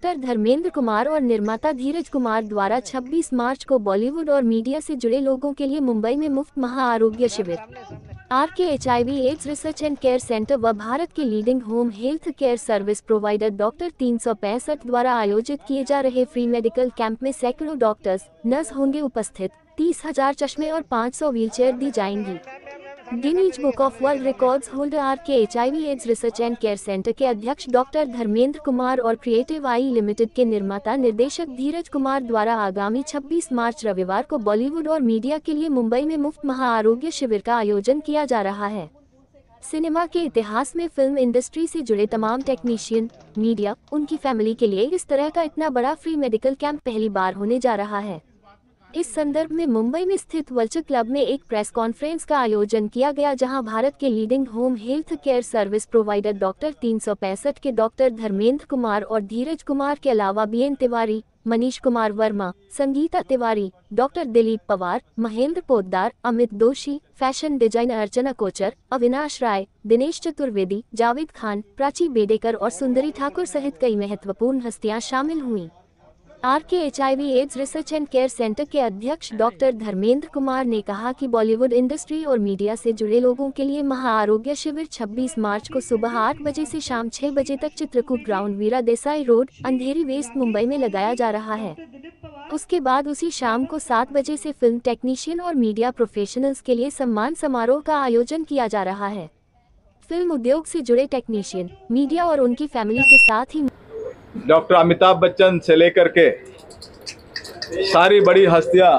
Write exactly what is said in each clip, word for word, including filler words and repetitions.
Doctor Dharmendra Kumar और निर्माता धीरज कुमार द्वारा छब्बीस मार्च को बॉलीवुड और मीडिया से जुड़े लोगों के लिए मुंबई में मुफ्त महाआरोग्य शिविर R K H I V AIDS research and care centre व भारत के leading home health care service provider doctor तीन सौ पैंसठ द्वारा आयोजित किए जा रहे फ्री मेडिकल कैंप में सैकड़ों डॉक्टर्स नर्स होंगे उपस्थित। तीस हजार चश्मे और पाँच सौ व्हीलचेयर दी जाएंगी। Guinness book of world records holder R K H I V AIDS research and care centre के अध्यक्ष डॉक्टर धर्मेंद्र कुमार और क्रिएटिव आई लिमिटेड के निर्माता निर्देशक धीरज कुमार द्वारा आगामी छब्बीस मार्च रविवार को बॉलीवुड और मीडिया के लिए मुंबई में मुफ्त महाआरोग्य शिविर का आयोजन किया जा रहा है। सिनेमा के इतिहास में फिल्म इंडस्ट्री से जुड़े तमाम टेक्नीशियन, मीडिया, उनकी फैमिली के लिए इस तरह का इतना बड़ा फ्री मेडिकल कैंप पहली बार होने जा रहा है। इस संदर्भ में मुंबई में स्थित वल्चर क्लब में एक प्रेस कॉन्फ्रेंस का आयोजन किया गया, जहां भारत के leading home health care service provider doctor तीन सौ पैंसठ के डॉक्टर धर्मेंद्र कुमार और धीरज कुमार के अलावा B N Tiwari, Manish Kumar Verma, Sangeeta Tiwari, doctor Dilip Pawar, Mahendra Poddar, Amit Doshi, fashion designer Archana Kochhar, Avinash Rai, Dinesh Chaturvedi, Javed Khan, Prachi Bedekar और सुंदरी ठाकुर सहित कई महत्वपूर्ण हस्तियां शामिल हुईं। R K H I V AIDS research and care centre के अध्यक्ष डॉक्टर धर्मेंद्र कुमार ने कहा कि बॉलीवुड इंडस्ट्री और मीडिया से जुड़े लोगों के लिए महाआरोग्य शिविर छब्बीस मार्च को सुबह आठ बजे से शाम छह बजे तक Chitrakoot ground, Veera Desai road, Andheri west, Mumbai में लगाया जा रहा है। उसके बाद उसी शाम को सात बजे से फिल्म टेक्नीशियन और मीडिया प्रोफेशनल्स के लिए सम्मान समारोह का आयोजन किया जा रहा है। फिल्म उद्योग से जुड़े टेक्नीशियन, मीडिया और उनकी फैमिली के साथ ही डॉक्टर अमिताभ बच्चन से लेकर के सारी बड़ी हस्तियां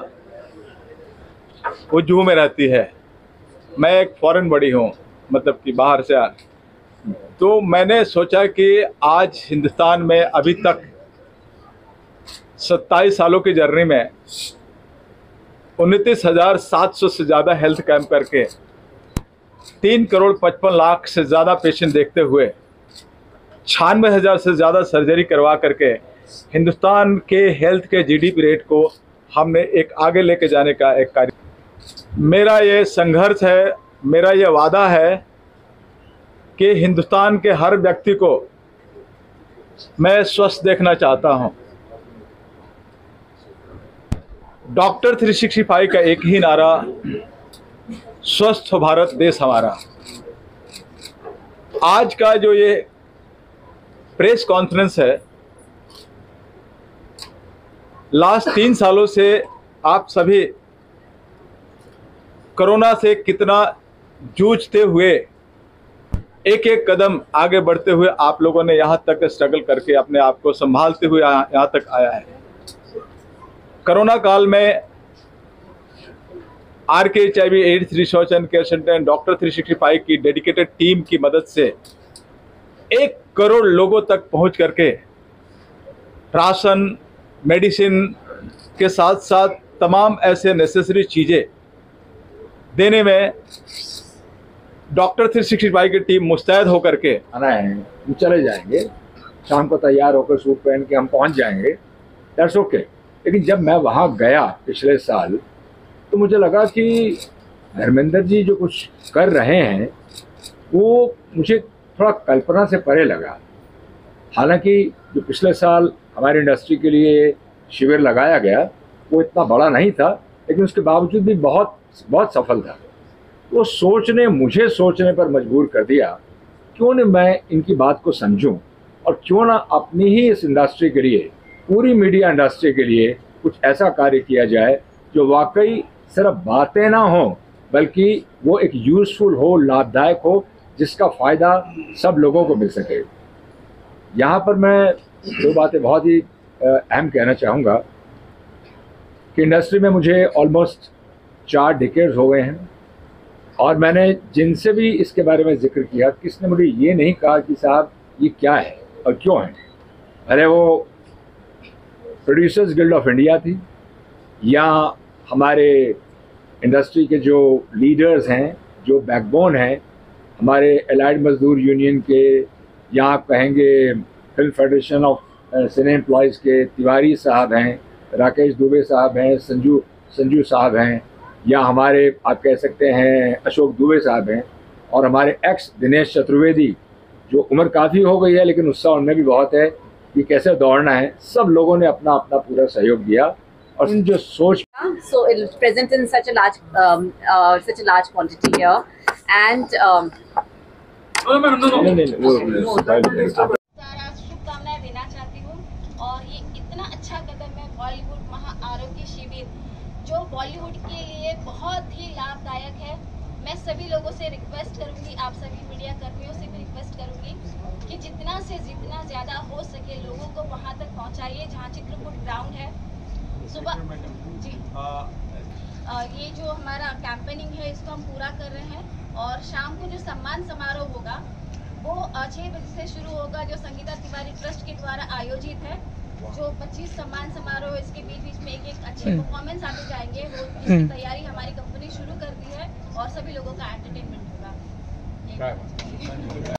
वो जू में रहती है। मैं एक फॉरेन बड़ी हूँ, मतलब कि बाहर से आ तो मैंने सोचा कि आज हिंदुस्तान में अभी तक सत्ताईस सालों की जर्नी में उनतीस हजार सात सौ से ज़्यादा हेल्थ कैंप करके तीन करोड़ पचपन लाख से ज़्यादा पेशेंट देखते हुए छियानवे हज़ार से ज़्यादा सर्जरी करवा करके हिंदुस्तान के हेल्थ के जी डी पी रेट को हमने एक आगे लेके जाने का एक कार्य। मेरा ये संघर्ष है, मेरा ये वादा है कि हिंदुस्तान के हर व्यक्ति को मैं स्वस्थ देखना चाहता हूँ। डॉक्टर तीन सौ पैंसठ का एक ही नारा, स्वस्थ भारत देश हमारा। आज का जो ये प्रेस कॉन्फ्रेंस है, लास्ट तीन सालों से आप सभी कोरोना से कितना जूझते हुए एक एक कदम आगे बढ़ते हुए आप लोगों ने यहाँ तक स्ट्रगल करके अपने आप को संभालते हुए यहाँ तक आया है। कोरोना काल में R K H I V AIDS research and care centre and doctor तीन सौ पैंसठ की डेडिकेटेड टीम की मदद से एक करोड़ लोगों तक पहुंच करके राशन, मेडिसिन के साथ साथ तमाम ऐसे नेसेसरी चीज़ें देने में डॉक्टर तीन सौ पैंसठ की टीम मुस्तैद होकर के आना है। हम चले जाएंगे, शाम को तैयार होकर सूट पहन के हम पहुंच जाएंगे, दैट्स ओके। लेकिन जब मैं वहां गया पिछले साल तो मुझे लगा कि धर्मेंद्र जी जो कुछ कर रहे हैं वो मुझे थोड़ा कल्पना से परे लगा। हालांकि जो पिछले साल हमारी इंडस्ट्री के लिए शिविर लगाया गया वो इतना बड़ा नहीं था, लेकिन उसके बावजूद भी बहुत बहुत सफल था। वो सोचने मुझे सोचने पर मजबूर कर दिया, क्यों न मैं इनकी बात को समझूं और क्यों ना अपनी ही इस इंडस्ट्री के लिए, पूरी मीडिया इंडस्ट्री के लिए कुछ ऐसा कार्य किया जाए जो वाकई सिर्फ बातें ना हो बल्कि वो एक यूज़फुल हो, लाभदायक हो, जिसका फ़ायदा सब लोगों को मिल सके। यहाँ पर मैं दो बातें बहुत ही अहम कहना चाहूँगा कि इंडस्ट्री में मुझे ऑलमोस्ट चार डिकेड्स हो गए हैं और मैंने जिनसे भी इसके बारे में जिक्र किया, किसने मुझे ये नहीं कहा कि साहब ये क्या है और क्यों है। अरे वो प्रोड्यूसर्स गिल्ड ऑफ इंडिया थी या हमारे इंडस्ट्री के जो लीडर्स हैं, जो बैकबोन हैं, हमारे एलाइड मजदूर यूनियन के, या आप कहेंगे film federation of cine employees के तिवारी साहब हैं, राकेश दुबे साहब हैं, संजू संजू साहब हैं, या हमारे आप कह सकते हैं अशोक दुबे साहब हैं, और हमारे एक्स दिनेश चतुर्वेदी जो उम्र काफ़ी हो गई है लेकिन उत्साह उनमें भी बहुत है, कि कैसे दौड़ना है, सब लोगों ने अपना अपना पूरा सहयोग दिया और जो सोच So it is present in such a large, um, uh, such a large quantity here, and um, नहीं, नहीं, नहीं, वो सारा शुभकामनाएं देना चाहती हूँ। और ये इतना अच्छा कदम है बॉलीवुड महा आरोग्य शिविर, जो बॉलीवुड के लिए बहुत ही लाभदायक है। मैं सभी लोगों से रिक्वेस्ट करूंगी, आप सभी मीडिया कर्मियों से भी रिक्वेस्ट करूंगी कि जितना से जितना ज़्यादा हो सके लोगों को वहाँ तक पहुँचाइए जहाँ चित्रकूट ग्राउंड है। सुबह जी आ, ये जो हमारा कैंपेनिंग है इसको हम पूरा कर रहे हैं, और शाम को जो सम्मान समारोह होगा वो छः बजे से शुरू होगा, जो संगीता तिवारी ट्रस्ट के द्वारा आयोजित है। जो पच्चीस सम्मान समारोह, इसके बीच बीच में एक एक अच्छे परफॉर्मेंस आते जाएंगे, वो इसकी तैयारी हमारी कंपनी शुरू कर दी है और सभी लोगों का एंटरटेनमेंट होगा।